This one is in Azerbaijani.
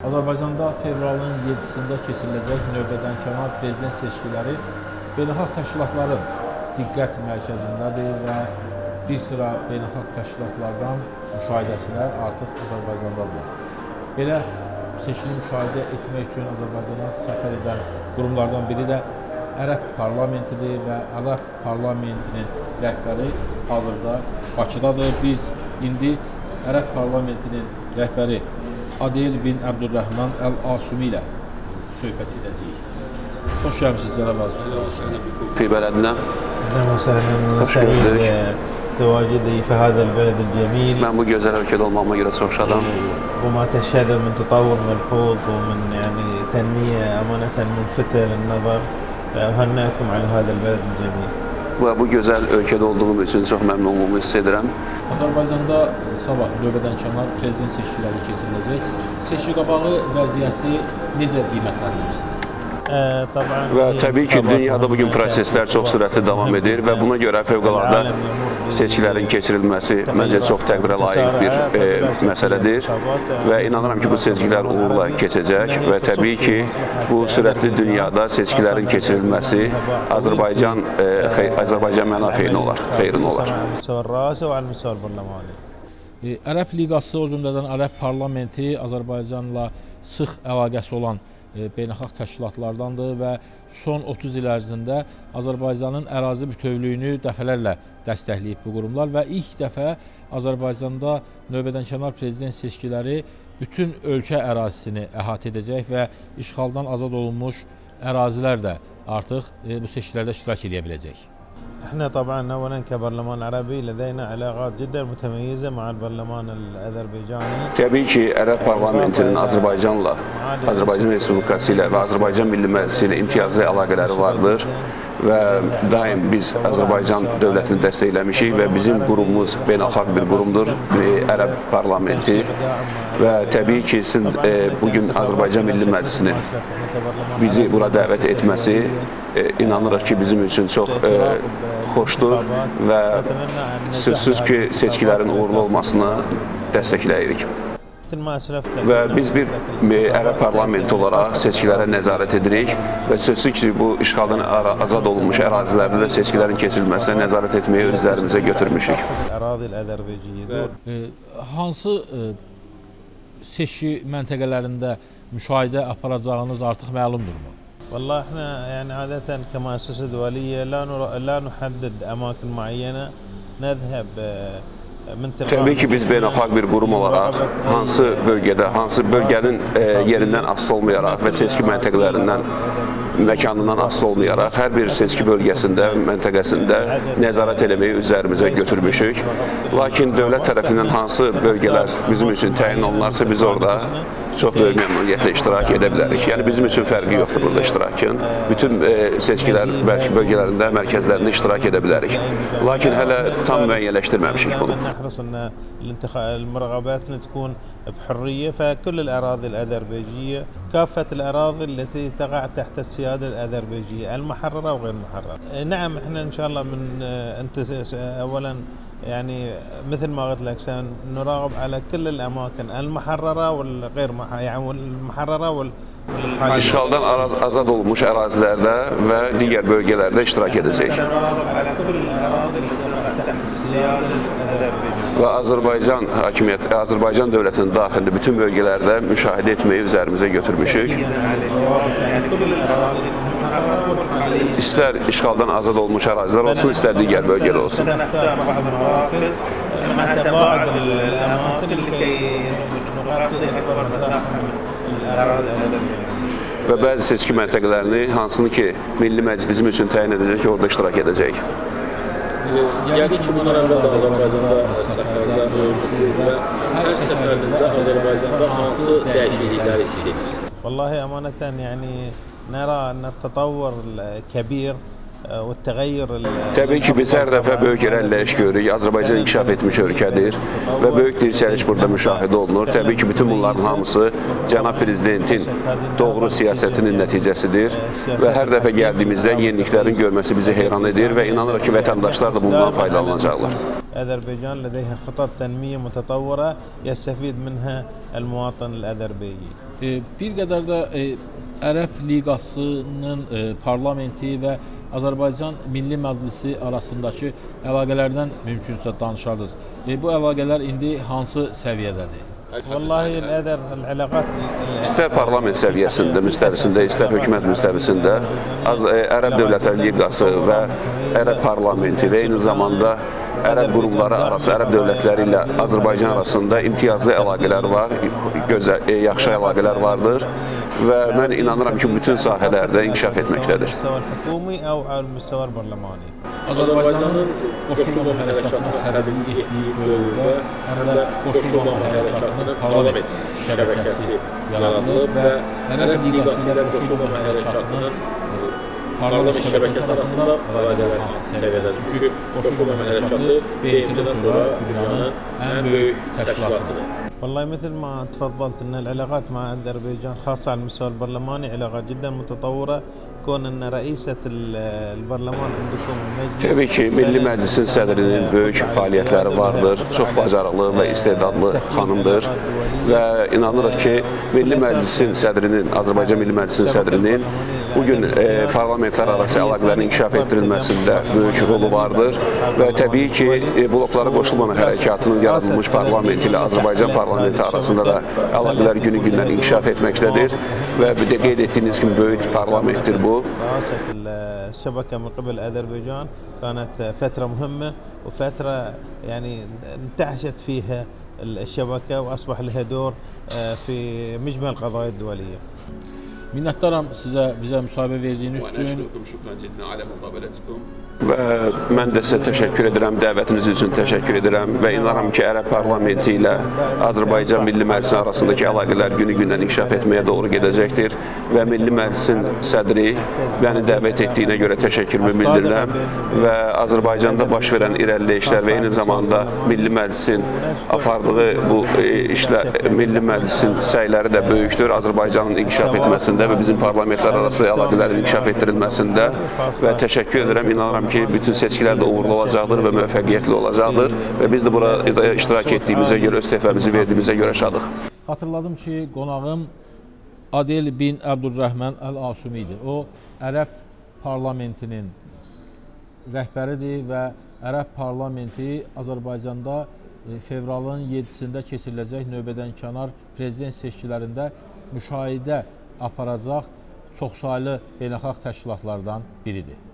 Azərbaycanda fevralın 7-sində keçiriləcək növbədənkənar prezident seçkiləri beynəlxalq təşkilatların diqqət mərkəzindədir və bir sıra beynəlxalq təşkilatlardan müşahidəçilər artıq Azərbaycandadırlar. Belə seçkini müşahidə etmək üçün Azərbaycana səfər edən qurumlardan biri də Ərəb Parlamentidir və Ərəb Parlamentinin rəhbəri hazırda Bakıdadır. Biz indi Ərəb Parlamentinin rəhbəri Adel bin Abdurrahman Əl-Asumi ilə söhbət edəcəyik. Xoş gəlmişsiniz Cənab Asumi. في بلدنا أهلا وسهلا وسعيد تواجدي في هذا البلد الجميل. Ben bu güzel ülkede olmama göre çok şadam. وما تشهده من تطور ملحوظ ومن يعني تنمية أمانة ملفتة للنظر. أهنئكم على هذا البلد الجميل. Ve bu güzel ülkede olduğum için çok memnun olduğumu hissediyorum. Azərbaycanda sabah növbədənkənar prezident seçkiləri keçiriləcək. Seçki qabağı vəziyyəti necə qiymətləndirirsiniz? Ve tabii ki dünyada bugün prosesler çok süratli devam edir ve buna göre fevkalade seçkilerin keçirilmesi bence çok təqdirə layık bir meseledir ve inanıram ki bu seçkiler uğurla keçəcək ve tabii ki bu süratli dünyada seçkilerin keçirilmesi Azərbaycan mənafeyinə olar, xeyrinə olar. Ərəb Liqası, o cümlədən Ərəb Parlamenti Azərbaycanla sıx əlaqəsi olan beynəlxalq təşkilatlardandır və son 30 il ərzində Azərbaycanın ərazi bütövlüyünü dəfələrlə dəstəkləyib bu qurumlar və ilk dəfə Azərbaycanda növbədənkənar prezident seçkiləri bütün ölkə ərazisini əhatə edəcək və işğaldan azad olunmuş ərazilər də artıq bu seçkilərdə iştirak edə biləcək. احنا طبعا اولا كبرلمان عربي لدينا علاقات جدا متميزه مع البرلمان الاذربيجاني. Təbii ki, Ərəb Parlamentinin Azərbaycanla, Azərbaycan Respublikası ilə və Azərbaycan Milli Məclisi ilə imtiyazlı əlaqələri vardır və daim biz Azərbaycan dövlətini dəstəkləmişik və bizim qurumumuz beynəlxalq bir qurumdur, Ərəb Parlamenti və təbii ki, bugün Azərbaycan Milli Məclisinin bizi bura dəvət etməsi inanırıq ki, bizim üçün çox xoşdur və sözsüz ki, seçkilərin uğurlu olmasını dəstəkləyirik. Və biz bir Ərəb Parlamenti olaraq seçkilərə nəzarət edirik və sözsüz ki, bu işğaldan azad olunmuş ərazilərdə də seçkilərin keçirilməsinə nəzarət etməyi öz üzərimizə götürmüşük. Hansı seçki məntəqələrində müşahidə aparacağınız artıq məlumdurmu? والله احنا يعني عادة كمؤسسة دولية لا نحدد أماكن معينة نذهب من Təbii ki, biz beynəlxalq bir qurum olaraq hansı bölgədə, hansı bölgənin yerindən asılı olmayaraq və seçki məntəqələrindən, məkanından asılı olmayaraq hər bir seçki bölgəsində, məntəqəsində nəzarət eləməyi üzərimizə götürmüşük. Lakin dövlət tərəfindən hansı bölgələr bizim üçün təyin olunarsa biz orada çox böyük məmnuniyyətlə iştirak edə bilərik. Yəni bizim üçün fərqi yoxdur burada iştirakın. Bütün seçkilər bölgələrində, mərkəzlərində iştirak edə bilərik. Lakin hələ tam müəyyənləşdirməmişik bunu. المراقبات تكون بحرية فكل الأراضي الأذربيجية كافة الأراضي التي تقع تحت السيادة الأذربيجية المحررة وغير المحررة. نعم احنا إن شاء الله أولا يعني مثل ما قلت لك سنراقب على كل الأماكن المحررة والغير يعني المحررة İşğaldan azad olmuş ərazilərdə və digər bölgələrdə iştirak edəcək. Və Azərbaycan hakimiyyəti, Azərbaycan dövlətinin daxilində bütün bölgələrdə müşahidə etməyi üzərimizə götürmüşük. İstər işğaldan azad olmuş ərazilər olsun, istər digər bölgədə olsun. Və bəzi seçki məntəqələrini, hansını ki, Milli Məclis bizim üçün təyin edəcək, orada iştirak edəcək. Yəqin ki, bunlar əvvəl Azərbaycanda səfərdə görürsünüz və hər səfərinizdə Azərbaycanda hansı dəyişikliklər istəyirsiniz? والله أمانة يعني نرى أن التطور الكبير Təbii ki, biz hər dəfə böyük irəliləyiş görürük. Azərbaycan inkişaf etmiş ölkədir və böyük dirçəliş burada müşahidə olunur. Təbii ki, bütün bunların hamısı Cənab Prezidentin doğru siyasətinin nəticəsidir və hər dəfə gəldiyimizdə yeniliklərin görməsi bizi heyran edir və inanırıq ki, vətəndaşlar da bundan faydalanacaqlar. أذربيجان لديها خطط تنمية متطورة يستفيد منها المواطن الأذربيجي. Bir qədər də Ərəb Liqasının parlamenti və Azərbaycan Milli Məclisi arasındakı əlaqələrdən mümkünsə danışardınız. Bu əlaqələr indi hansı səviyyədədir? Vallahi İstər parlament səviyyəsində, müstəvisində, istər hökumət müstəvisində Ərəb Dövlətləri Liqası və Ərəb parlamenti və eyni zamanda Ərəb qurumları arası, Ərəb dövlətləri ilə Azərbaycan arasında imtiyazlı əlaqələr var, yaxşı əlaqələr vardır və mən inanıram ki, bütün sahələrdə inkişaf etməkdədir. Azərbaycanın qoşulmama hərəkatına sərhədini etdiyi dövrdə həm də qoşulmama hərəkatının parlament şəbəkəsi yaradılır və Ərəb Liqası ilə qoşulmama hərəkatının parlament şəbəkəsi arasında əlaqələr hansı səviyyədə? Çünki qoşulmama hərəkatı BMT-dən sonra dünyanın ən böyük təşkilatıdır. والله مثل ما تفضلت ان العلاقات مع اذربيجان خاصه على المستوى البرلماني علاقات جدا متطوره كون ان رئيسه البرلمان عندكم المجلس. Təbii ki, Milli Məclisin sədrinin böyük fəaliyyətləri vardır, çox bacarıqlı və istedadlı xanımdır və inanırıq ki, Milli Məclisin sədrinin, Azərbaycan Milli Məclisinin sədrinin bugün parlamentlər arası əlaqələrin inkişaf etdirilməsində böyük rolu vardır və təbii ki, bloklara qoşulmama hərəkatının yaradılmış parlamenti ilə Azərbaycan parlamenti arasında da əlaqələr günü-gündən inkişaf etməkdədir və bir də qeyd etdiyiniz kimi böyük parlamentdir bu. الشبكة من قبل أذربيجان كانت فترة مهمة وفترة يعني انتعشت فيها الشبكة وأصبح لها دور في مجمل القضايا الدولية. Minnətdaram sizə, bizə müsahibə verdiyiniz üçün. Və mən də sizə təşəkkür edirəm, dəvətiniz üçün təşəkkür edirəm və inanıram ki, Ərəb parlamenti ilə Azərbaycan Milli Məclisi arasındakı əlaqələr günü-gündən inkişaf etməyə doğru gedəcəkdir və Milli Məclisin sədri məni dəvət etdiyinə görə təşəkkürümü bildirirəm və Azərbaycanda baş verən irəliləyişlər və eyni zamanda Milli Məclisin apardığı bu işlər, Milli Məclisin səyləri də böyükdür Azərbaycanın inkişaf etməsində və bizim parlamentlər arası əlaqələrin inkişaf etdirilməsində və təşəkkür edirəm, inanıram ki, bütün seçkilər də uğurlu olacaqdır və müvəffəqiyyətli olacaqdır və biz də burada iştirak etdiyimizə görə, öz töhfəmizi verdiyimizə görə şadıq. Xatırladım ki, qonağım Adel bin Əbdülrəhman Əl-Asumi idi. O, Ərəb parlamentinin rəhbəridir və Ərəb parlamenti Azərbaycanda fevralın 7-sində keçiriləcək növbədənkənar prezident seçkilərində müşahidə aparacaq çoxsaylı beynəlxalq təşkilatlardan biridir.